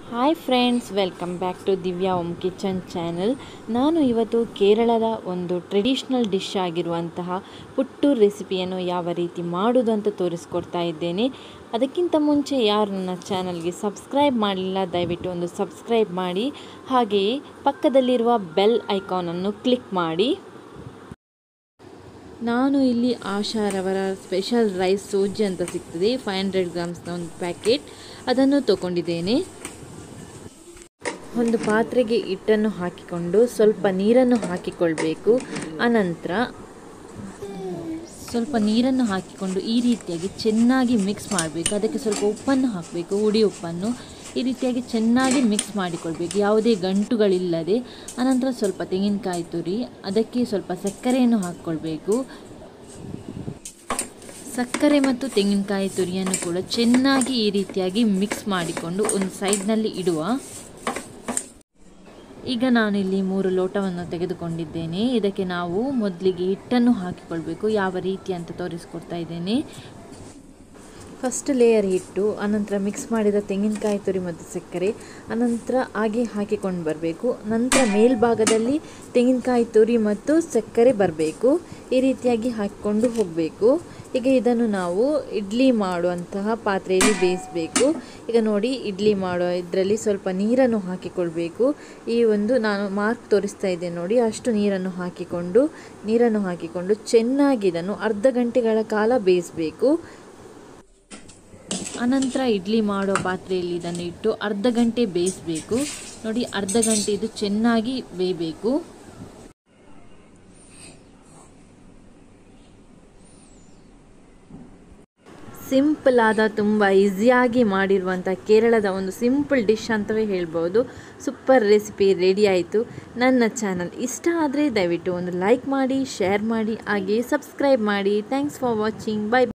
Hi friends, welcome back to Divya Om kitchen channel. ನಾನು ಇವತ್ತು ಕೇರಳದ ಒಂದು ಟ್ರೆಡಿಷ್ನಲ್ ಡಿಶ್ ಆಗಿರುವಂತಹ ಪುಟ್ಟು ರೆಸಿಪಿಯನ್ನು ಯಾವ ರೀತಿ ಮಾಡೋದು ಅಂತ ತೋರಿಸ್ಕೊಡ್ತಾ ಇದ್ದೇನೆ. ಅದಕ್ಕಿಂತ ಮುಂಚೆ ಯಾರು ನನ್ನ ಚಾನಲ್ಗೆ ಸಬ್ಸ್ಕ್ರೈಬ್ ಮಾಡಲಿಲ್ಲ, ದಯವಿಟ್ಟು ಒಂದು ಸಬ್ಸ್ಕ್ರೈಬ್ ಮಾಡಿ. ಹಾಗೆಯೇ ಪಕ್ಕದಲ್ಲಿರುವ ಬೆಲ್ ಐಕಾನನ್ನು ಕ್ಲಿಕ್ ಮಾಡಿ. ನಾನು ಇಲ್ಲಿ ಆಶಾರವರ ಸ್ಪೆಷಲ್ ರೈಸ್ ಸೋಜಿ ಅಂತ ಸಿಗ್ತದೆ, 500 ಗ್ರಾಮ್ಸ್ನ ಒಂದು ಪ್ಯಾಕೆಟ್, ಅದನ್ನು ತಗೊಂಡಿದ್ದೇನೆ. ಒಂದು ಪಾತ್ರೆಗೆ ಹಿಟ್ಟನ್ನು ಹಾಕಿಕೊಂಡು ಸ್ವಲ್ಪ ನೀರನ್ನು ಹಾಕಿಕೊಳ್ಬೇಕು. ಅನಂತರ ಸ್ವಲ್ಪ ನೀರನ್ನು ಹಾಕಿಕೊಂಡು ಈ ರೀತಿಯಾಗಿ ಚೆನ್ನಾಗಿ ಮಿಕ್ಸ್ ಮಾಡಬೇಕು. ಅದಕ್ಕೆ ಸ್ವಲ್ಪ ಉಪ್ಪನ್ನು ಹಾಕಬೇಕು, ಹುಡಿ ಉಪ್ಪನ್ನು. ಈ ರೀತಿಯಾಗಿ ಚೆನ್ನಾಗಿ ಮಿಕ್ಸ್ ಮಾಡಿಕೊಳ್ಬೇಕು, ಯಾವುದೇ ಗಂಟುಗಳಿಲ್ಲದೆ. ಅನಂತರ ಸ್ವಲ್ಪ ತೆಂಗಿನಕಾಯಿ ತುರಿ, ಅದಕ್ಕೆ ಸ್ವಲ್ಪ ಸಕ್ಕರೆಯನ್ನು ಹಾಕ್ಕೊಳ್ಬೇಕು. ಸಕ್ಕರೆ ಮತ್ತು ತೆಂಗಿನಕಾಯಿ ತುರಿಯನ್ನು ಕೂಡ ಚೆನ್ನಾಗಿ ಈ ರೀತಿಯಾಗಿ ಮಿಕ್ಸ್ ಮಾಡಿಕೊಂಡು ಒಂದು ಸೈಡ್ನಲ್ಲಿ ಇಡುವ. ಈಗ ನಾನಿಲ್ಲಿ 3 ಲೋಟವನ್ನು ತೆಗೆದುಕೊಂಡಿದ್ದೇನೆ. ಇದಕ್ಕೆ ನಾವು ಮೊದಲಿಗೆ ಹಿಟ್ಟನ್ನು ಹಾಕಿಕೊಳ್ಬೇಕು. ಯಾವ ರೀತಿ ಅಂತ ತೋರಿಸ್ಕೊಡ್ತಾ ಇದ್ದೇನೆ. ಫಸ್ಟ್ ಲೇಯರ್ ಹಿಟ್ಟು, ಅನಂತರ ಮಿಕ್ಸ್ ಮಾಡಿದ ತೆಂಗಿನಕಾಯಿ ತುರಿ ಮತ್ತು ಸಕ್ಕರೆ, ಅನಂತರ ಹಾಗೆ ಹಾಕಿಕೊಂಡು ಬರಬೇಕು. ನಂತರ ಮೇಲ್ಭಾಗದಲ್ಲಿ ತೆಂಗಿನಕಾಯಿ ತುರಿ ಮತ್ತು ಸಕ್ಕರೆ ಬರಬೇಕು. ಈ ರೀತಿಯಾಗಿ ಹಾಕಿಕೊಂಡು ಹೋಗಬೇಕು. ಈಗ ಇದನ್ನು ನಾವು ಇಡ್ಲಿ ಮಾಡುವಂತಹ ಪಾತ್ರೆಯಲ್ಲಿ ಬೇಯಿಸಬೇಕು. ಈಗ ನೋಡಿ, ಇಡ್ಲಿ ಮಾಡೋ ಇದರಲ್ಲಿ ಸ್ವಲ್ಪ ನೀರನ್ನು ಹಾಕಿಕೊಳ್ಬೇಕು. ಈ ಒಂದು ನಾನು ಮಾರ್ಕ್ ತೋರಿಸ್ತಾ ಇದ್ದೇನೆ ನೋಡಿ, ಅಷ್ಟು ನೀರನ್ನು ಹಾಕಿಕೊಂಡು ಚೆನ್ನಾಗಿ ಇದನ್ನು ಅರ್ಧ ಗಂಟೆಗಳ ಕಾಲ ಬೇಯಿಸಬೇಕು. ಅನಂತರ ಇಡ್ಲಿ ಮಾಡೋ ಪಾತ್ರೆಯಲ್ಲಿ ಇದನ್ನು ಇಟ್ಟು ಅರ್ಧ ಗಂಟೆ ಬೇಯಿಸಬೇಕು. ನೋಡಿ, ಅರ್ಧ ಗಂಟೆ ಇದು ಚೆನ್ನಾಗಿ ಬೇಯಬೇಕು. ಸಿಂಪಲ್ ಆದ, ತುಂಬ ಈಸಿಯಾಗಿ ಮಾಡಿರುವಂಥ ಕೇರಳದ ಒಂದು ಸಿಂಪಲ್ ಡಿಶ್ ಅಂತವೇ ಹೇಳ್ಬೋದು. ಸೂಪರ್ ರೆಸಿಪಿ ರೆಡಿ ಆಯಿತು. ನನ್ನ ಚಾನಲ್ ಇಷ್ಟ ಆದರೆ ದಯವಿಟ್ಟು ಒಂದು ಲೈಕ್ ಮಾಡಿ, ಶೇರ್ ಮಾಡಿ, ಹಾಗೆ ಸಬ್ಸ್ಕ್ರೈಬ್ ಮಾಡಿ. Thanks for watching. ಬೈ.